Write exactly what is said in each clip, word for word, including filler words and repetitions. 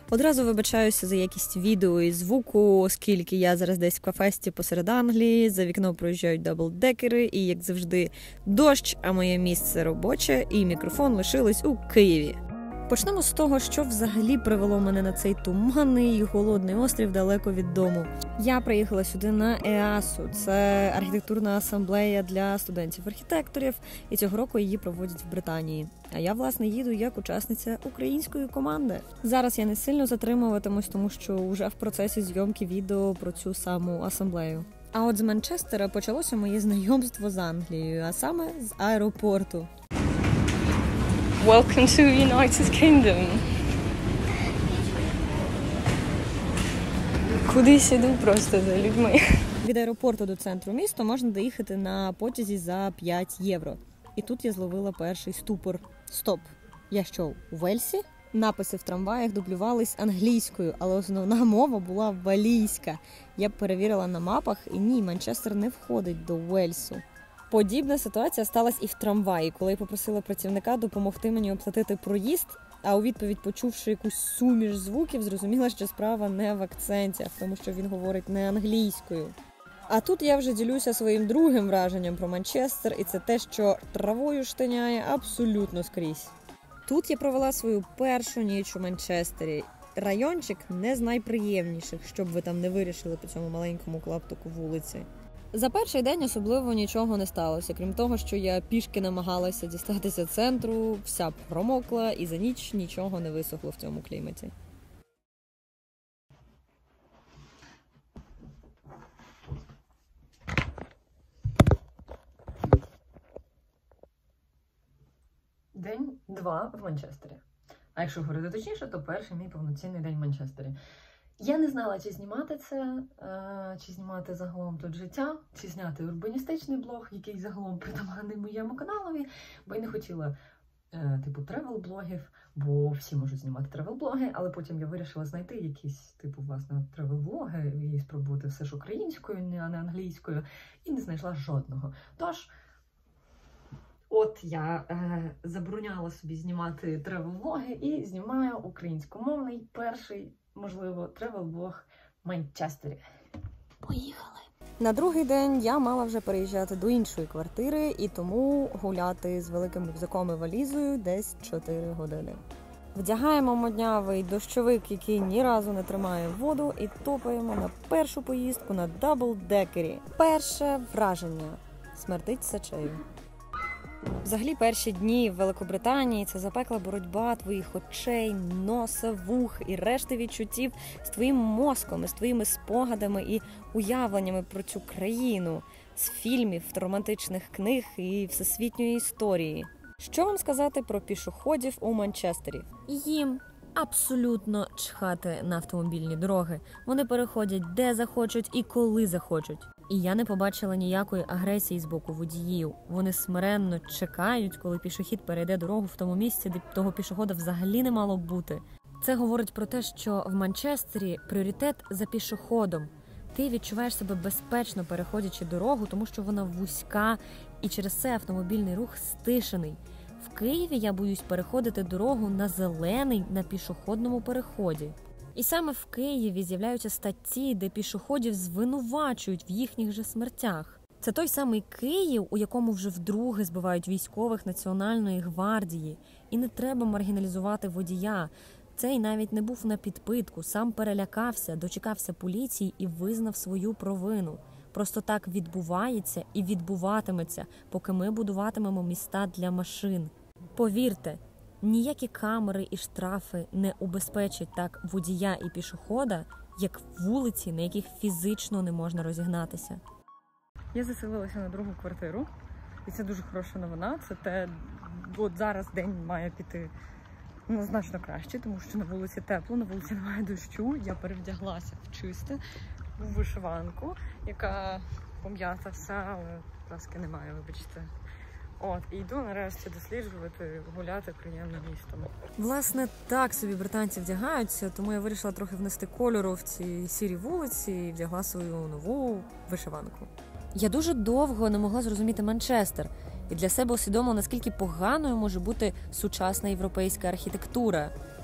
Одразу вибачаюся за якість відео і звуку, оскільки я зараз десь в кафесті посеред Англії, за вікном проїжджають даблдекери і, як завжди, дощ, а моє місце робоче і мікрофон лишились у Києві. Почнемо з того, що взагалі привело мене на цей туманний і холодний острів далеко від дому. Я приїхала сюди на ЕАСу. Це архітектурна асамблея для студентів-архітекторів, і цього року її проводять в Британії. А я, власне, їду як учасниця української команди. Зараз я не сильно затримуватимусь, тому що вже в процесі зйомки відео про цю саму асамблею. А от з Манчестера почалося моє знайомство з Англією, а саме з аеропорту. Welcome to United Kingdom. Кудись іду просто за людьми. Від аеропорту до центру міста можна доїхати на потязі за п'ять євро. І тут я зловила перший ступор. Стоп! Я що, у Вельсі? Написи в трамваях дублювались англійською, але основна мова була валійська. Я б перевірила на мапах, і ні, Манчестер не входить до Уельсу. Подібна ситуація сталася і в трамваї, коли я попросила працівника допомогти мені оплатити проїзд, а у відповідь, почувши якусь суміш звуків, зрозуміла, що справа не в акцентах, тому що він говорить не англійською. А тут я вже ділюся своїм другим враженням про Манчестер, і це те, що травою штиняє абсолютно скрізь. Тут я провела свою першу ніч у Манчестері. Райончик не з найприємніших, щоб ви там не вирішили по цьому маленькому клаптику вулиці. За перший день особливо нічого не сталося, крім того, що я пішки намагалася дістатися центру, вся промокла і за ніч нічого не висохло в цьому кліматі. День два в Манчестері. А якщо говорити точніше, то перший мій повноцінний день в Манчестері. Я не знала, чи знімати це, чи знімати загалом тут життя, чи зняти урбаністичний блог, який загалом притаманний моєму каналові, бо я не хотіла, типу, тревел-блогів, бо всі можуть знімати тревел-блоги, але потім я вирішила знайти якісь, типу, власне, тревел-блоги і спробувати все ж українською, а не англійською, і не знайшла жодного. Тож, от я е, забороняла собі знімати тревел-блоги і знімаю українськомовний перший, можливо, тревел-блог в Манчестері. Поїхали! На другий день я мала вже переїжджати до іншої квартири, і тому гуляти з великим рюкзаком і валізою десь чотири години. Вдягаємо моднявий дощовик, який ні разу не тримає воду, і топаємо на першу поїздку на даблдекері. Перше враження – смердить сечею. Взагалі, перші дні в Великобританії – це запекла боротьба твоїх очей, носа, вух і решти відчуттів з твоїм мозком, з твоїми спогадами і уявленнями про цю країну, з фільмів, романтичних книг і всесвітньої історії. Що вам сказати про пішоходів у Манчестері? Їм абсолютно чхати на автомобільні дороги. Вони переходять де захочуть і коли захочуть. І я не побачила ніякої агресії з боку водіїв. Вони смиренно чекають, коли пішохід перейде дорогу в тому місці, де того пішохода взагалі не мало б бути. Це говорить про те, що в Манчестері пріоритет за пішоходом. Ти відчуваєш себе безпечно, переходячи дорогу, тому що вона вузька, і через це автомобільний рух стишений. В Києві я боюсь переходити дорогу на зелений на пішохідному переході. І саме в Києві з'являються статті, де пішоходів звинувачують в їхніх же смертях. Це той самий Київ, у якому вже вдруге збивають військових Національної гвардії. І не треба маргіналізувати водія. Цей навіть не був на підпитку, сам перелякався, дочекався поліції і визнав свою провину. Просто так відбувається і відбуватиметься, поки ми будуватимемо міста для машин. Повірте, ніякі камери і штрафи не убезпечать так водія і пішохода, як вулиці, на яких фізично не можна розігнатися. Я заселилася на другу квартиру, і це дуже хороша новина. Це те, от зараз день має піти ну, значно краще, тому що на вулиці тепло, на вулиці немає дощу. Я перевдяглася в чисте, в вишиванку, яка пом'ята вся, але краски немає, вибачте. От, і йду нарешті досліджувати, гуляти приємним містом. Власне, так собі британці вдягаються, тому я вирішила трохи внести кольору в ці сірі вулиці і вдягла свою нову вишиванку. Я дуже довго не могла зрозуміти Манчестер і для себе усвідомила, наскільки поганою може бути сучасна європейська архітектура.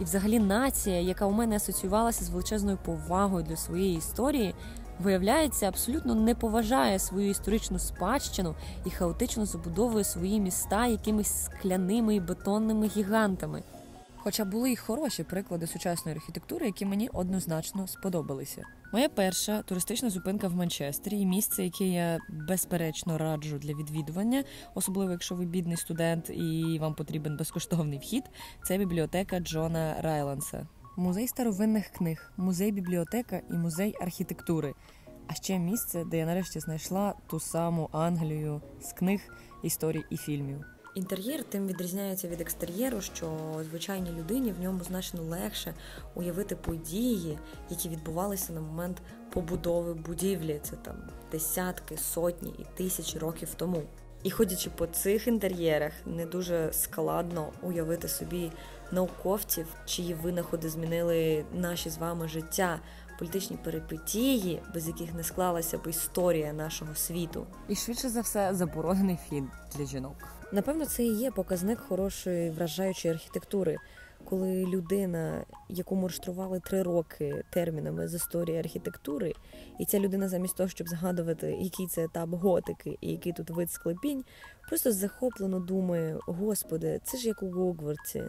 І взагалі нація, яка у мене асоціювалася з величезною повагою для своєї історії, виявляється, абсолютно не поважає свою історичну спадщину і хаотично забудовує свої міста якимись скляними і бетонними гігантами. Хоча були й хороші приклади сучасної архітектури, які мені однозначно сподобалися. Моя перша туристична зупинка в Манчестері і місце, яке я безперечно раджу для відвідування, особливо якщо ви бідний студент і вам потрібен безкоштовний вхід, це бібліотека Джона Райландса. Музей старовинних книг, музей-бібліотека і музей архітектури. А ще місце, де я нарешті знайшла ту саму Англію з книг, історій і фільмів. Інтер'єр тим відрізняється від екстер'єру, що звичайній людині в ньому значно легше уявити події, які відбувалися на момент побудови будівлі. Це там десятки, сотні і тисячі років тому. І ходячи по цих інтер'єрах, не дуже складно уявити собі науковців, чиї винаходи змінили наші з вами життя, політичні перипетії, без яких не склалася б історія нашого світу. І швидше за все заборонений вхід для жінок. Напевно, це і є показник хорошої, вражаючої архітектури, коли людина, яку маршрували три роки термінами з історії архітектури, і ця людина замість того, щоб згадувати, який це етап готики і який тут вид склепінь, просто захоплено думає: «Господи, це ж як у Гогвартсі».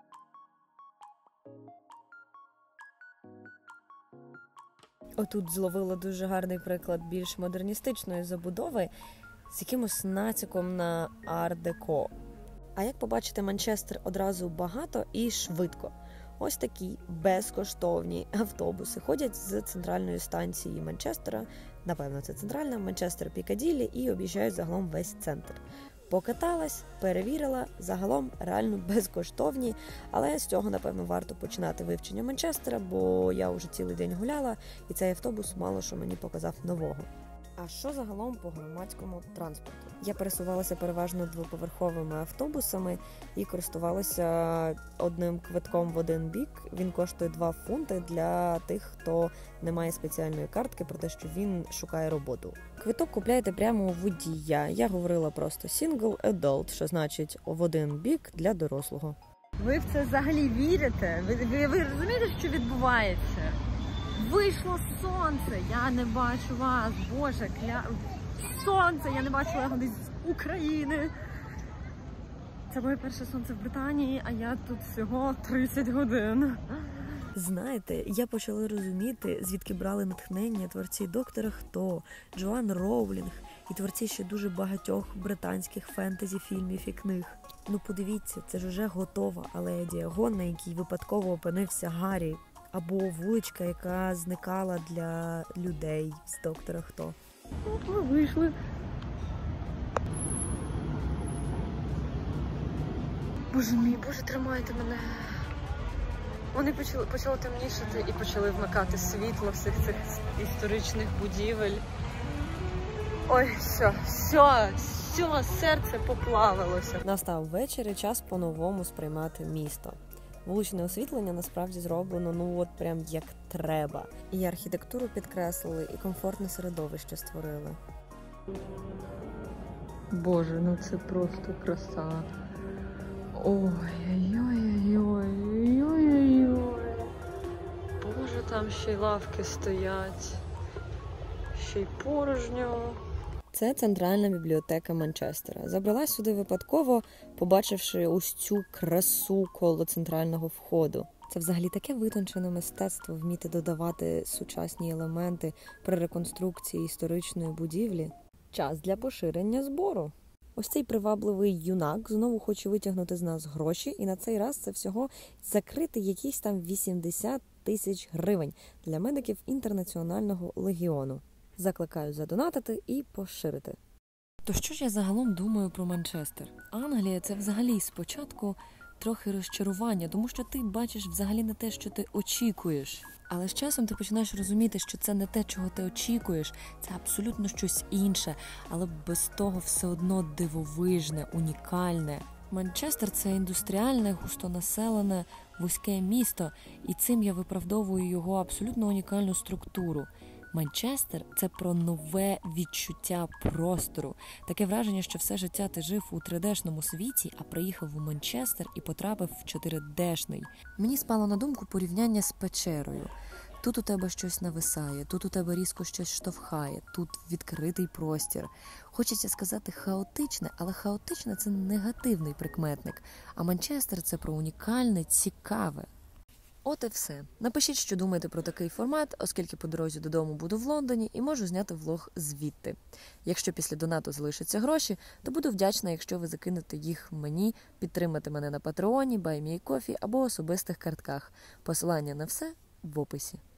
Отут зловила дуже гарний приклад більш модерністичної забудови з якимось натяком на ар-деко. А як побачите, Манчестер одразу багато і швидко. Ось такі безкоштовні автобуси ходять з центральної станції Манчестера, напевно, це центральна, Манчестер Пікаділлі, і об'їжджають загалом весь центр. Покаталась, перевірила, загалом реально безкоштовні, але з цього, напевно, варто починати вивчення Манчестера, бо я вже цілий день гуляла, і цей автобус мало що мені показав нового. А що загалом по громадському транспорту? Я пересувалася переважно двоповерховими автобусами і користувалася одним квитком в один бік. Він коштує два фунти для тих, хто не має спеціальної картки, про те, що він шукає роботу. Квиток купляєте прямо у водія. Я говорила просто single adult, що значить в один бік для дорослого. Ви в це взагалі вірите? Ви, ви, ви розумієте, що відбувається? Вийшло сонце, я не бачу вас, Боже, кля... сонце, я не бачу його десь з України. Це моє перше сонце в Британії, а я тут всього тридцять годин. Знаєте, я почала розуміти, звідки брали натхнення творці «Доктора Хто», Джоан Роулінг і творці ще дуже багатьох британських фентезі-фільмів і книг. Ну подивіться, це ж уже готова алея Діагон, на якій випадково опинився Гаррі. Або вуличка, яка зникала для людей з «Доктора Хто». Ми вийшли. Боже мій, Боже, тримайте мене. Вони почали, почало темнішати і почали вмикати світло всіх цих історичних будівель. Ой, все, все, все, серце поплавилося. Настав вечір і час по-новому сприймати місто. Вуличне освітлення насправді зроблено, ну от прям як треба. І архітектуру підкреслили, і комфортне середовище створили. Боже, ну це просто краса. Ой-ой-ой-ой-ой-ой-ой. Боже, там ще й лавки стоять. Ще й порожньо. Це центральна бібліотека Манчестера. Забрала сюди випадково, побачивши ось цю красу коло центрального входу. Це взагалі таке витончене мистецтво – вміти додавати сучасні елементи при реконструкції історичної будівлі. Час для поширення збору. Ось цей привабливий юнак знову хоче витягнути з нас гроші, і на цей раз це всього закрити якісь там вісімдесят тисяч гривень для медиків Інтернаціонального легіону. Закликаю задонатити і поширити. То що ж я загалом думаю про Манчестер? Англія – це взагалі спочатку трохи розчарування, тому що ти бачиш взагалі не те, що ти очікуєш. Але з часом ти починаєш розуміти, що це не те, чого ти очікуєш, це абсолютно щось інше, але без того все одно дивовижне, унікальне. Манчестер – це індустріальне, густонаселене, вузьке місто, і цим я виправдовую його абсолютно унікальну структуру. Манчестер – це про нове відчуття простору. Таке враження, що все життя ти жив у три дешному світі, а приїхав у Манчестер і потрапив в чотири дешний. Мені спало на думку порівняння з печерою. Тут у тебе щось нависає, тут у тебе різко щось штовхає, тут відкритий простір. Хочеться сказати хаотичне, але хаотичне – це негативний прикметник, а Манчестер – це про унікальне, цікаве. От і все. Напишіть, що думаєте про такий формат, оскільки по дорозі додому буду в Лондоні і можу зняти влог звідти. Якщо після донату залишаться гроші, то буду вдячна, якщо ви закинете їх мені, підтримати мене на Патреоні, Buy Me Coffee або особистих картках. Посилання на все в описі.